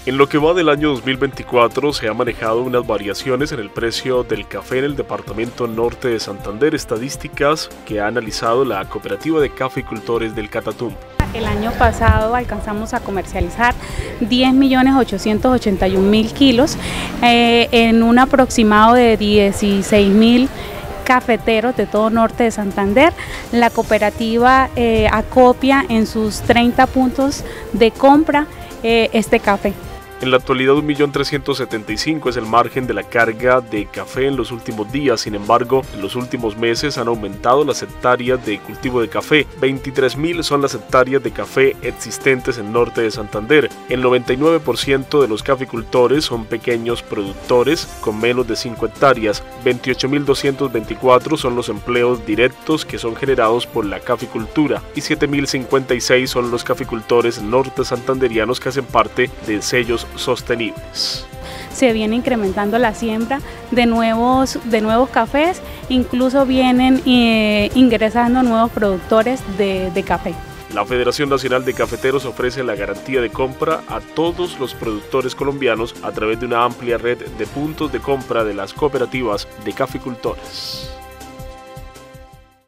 En lo que va del año 2024 se han manejado unas variaciones en el precio del café en el departamento norte de Santander, estadísticas que ha analizado la Cooperativa de Cafeicultores del Catatumbo. El año pasado alcanzamos a comercializar 10.881.000 kilos en un aproximado de 16.000 cafeteros de todo norte de Santander. La cooperativa acopia en sus 30 puntos de compra este café. En la actualidad 1.375.000 es el margen de la carga de café en los últimos días. Sin embargo, en los últimos meses han aumentado las hectáreas de cultivo de café. 23.000 son las hectáreas de café existentes en norte de Santander. El 99% de los cafeicultores son pequeños productores con menos de 5 hectáreas. 28.224 son los empleos directos que son generados por la cafeicultura y 7.056 son los cafeicultores norte santanderianos que hacen parte de sellos sostenibles. Se viene incrementando la siembra de nuevos cafés, incluso vienen ingresando nuevos productores de café. La Federación Nacional de Cafeteros ofrece la garantía de compra a todos los productores colombianos a través de una amplia red de puntos de compra de las cooperativas de cafeicultores.